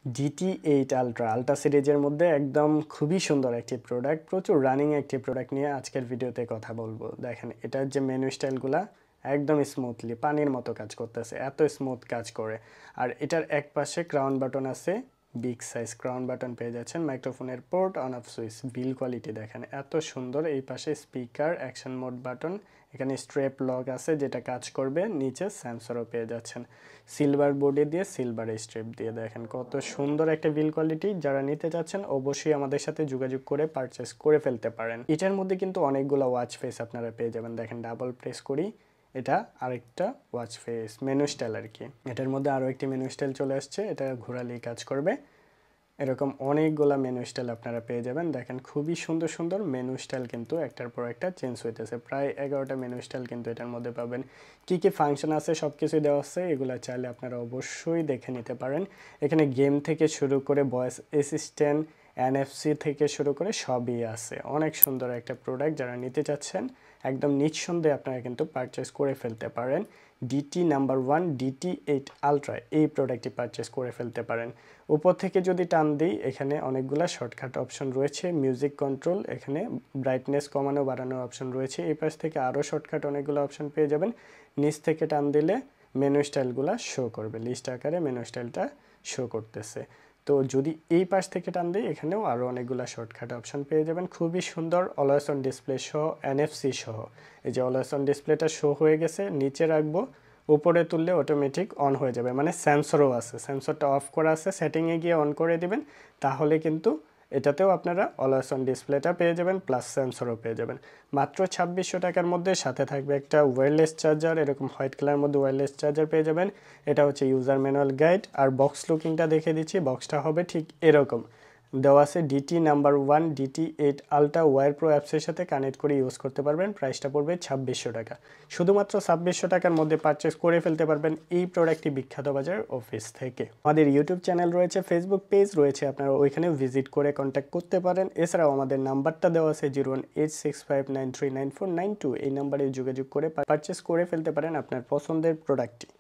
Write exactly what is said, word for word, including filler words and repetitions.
D T eight ultra ultra সিরিজের মধ্যে একদম খুবই সুন্দর একটি প্রোডাক্ট, প্রচুর রানিং একটি প্রোডাক্ট নিয়ে আজকের ভিডিওতে কথা বলবো। দেখেন এটার যে মেনু স্টাইলগুলা একদম স্মুথলি পানির মতো কাজ করতেছে, এত স্মুথ কাজ করে। আর এটার এক পাশে ক্রাউন বাটন আছে, বিগ সাইজ ক্রাউন বাটন পেয়ে যাচ্ছেন, মাইক্রোফোনের port, on off switch, build quality দেখেন এত সুন্দর। এই পাশে স্পিকার, অ্যাকশন মোড বাটন, এখানে স্ট্রেপ লক আছে যেটা কাজ করবে, নিচে সেন্সরও পেয়ে যাচ্ছেন সিলভার বডি দিয়ে, সিলভার স্ট্রিপ দিয়ে। দেখেন কত সুন্দর একটা বিল কোয়ালিটি। যারা নিতে চাচ্ছেন অবশ্যই আমাদের সাথে যোগাযোগ করে পারচেস করে ফেলতে পারেন। এটার মধ্যে কিন্তু অনেকগুলো ওয়াচ ফেস আপনারা পেয়ে যাবেন। দেখেন ডাবল প্রেস করি, এটা আরেকটা ওয়াচ ফেস মেনু স্টাইল আর কি। এটার মধ্যে আরও একটি মেনু স্টাইল চলে আসছে, এটা ঘোরালেই কাজ করবে। এরকম অনেকগুলা মেনু স্টাইল আপনারা পেয়ে যাবেন। দেখেন খুবই সুন্দর সুন্দর মেনু স্টাইল কিন্তু একটার পর একটা চেঞ্জ হইতেছে। প্রায় এগারোটা মেনু স্টাইল কিন্তু এটার মধ্যে পাবেন। কি কি ফাংশন আছে সব কিছুই দেওয়া আছে, এগুলো চাইলে আপনারা অবশ্যই দেখে নিতে পারেন। এখানে গেম থেকে শুরু করে voice assistant, N F C থেকে শুরু করে সবই আছে। অনেক সুন্দর একটা প্রোডাক্ট, যারা নিতে চাচ্ছেন একদম নিঃসন্দেহে আপনারা কিন্তু পারচেস করে ফেলতে পারেন। DT number one DT eight ultra এই প্রোডাক্টটি পারচেস করে ফেলতে পারেন। উপর থেকে যদি টান দিই, এখানে অনেকগুলো শর্টকাট অপশন রয়েছে, মিউজিক কন্ট্রোল, এখানে ব্রাইটনেস কমানো বাড়ানোর অপশন রয়েছে। এই পাশ থেকে আরও শর্টকাট অনেকগুলো অপশন পেয়ে যাবেন। নিচ থেকে টান দিলে মেনু স্টাইলগুলো শো করবে, লিস্ট আকারে মেনু স্টাইলটা শো করতেছে। তো যদি এই পাশ থেকে টান দিই, এখানেও আরও অনেকগুলো শর্টকাট অপশন পেয়ে যাবেন। খুবই সুন্দর অলওয়েজ অন ডিসপ্লে সহ, এন এফ সি সহ। এই যে অলওয়েজ অন ডিসপ্লেটা শো হয়ে গেছে, নিচে রাখবো, উপরে তুললে অটোমেটিক অন হয়ে যাবে, মানে সেন্সরও আছে, সেন্সরটা অফ করা আছে, সেটিংয়ে গিয়ে অন করে দিবেন, তাহলে কিন্তু এটাতেও আপনারা অলওয়েজ অন ডিসপ্লেটা পেয়ে যাবেন, প্লাস সেন্সরও পেয়ে যাবেন। মাত্র ছাব্বিশশো টাকার মধ্যে সাথে থাকবে একটা ওয়্যারলেস চার্জার, এরকম হোয়াইট কালারের মধ্যে ওয়্যারলেস চার্জার পেয়ে যাবেন। এটা হচ্ছে ইউজার ম্যানুয়াল গাইড। আর বক্স লুকিংটা দেখে দিচ্ছি, বক্সটা হবে ঠিক এরকম দেওয়া আছে। DT number one DT eight ultra wear pro অ্যাপসের সাথে কানেক্ট করে ইউজ করতে পারবেন। প্রাইসটা পড়বে ছাব্বিশশো টাকা। শুধুমাত্র ছাব্বিশশো টাকার মধ্যে পারচেস করে ফেলতে পারবেন এই প্রোডাক্টটি বিখ্যাত বাজার অফিস থেকে। আমাদের ইউটিউব চ্যানেল রয়েছে, ফেসবুক পেজ রয়েছে, আপনারা ওইখানে ভিজিট করে কন্ট্যাক্ট করতে পারেন। এছাড়াও আমাদের নাম্বারটা দেওয়া আছে zero one eight six five nine three nine four nine two, এই নাম্বারে যোগাযোগ করে পারচেস করে ফেলতে পারেন আপনার পছন্দের প্রোডাক্টটি।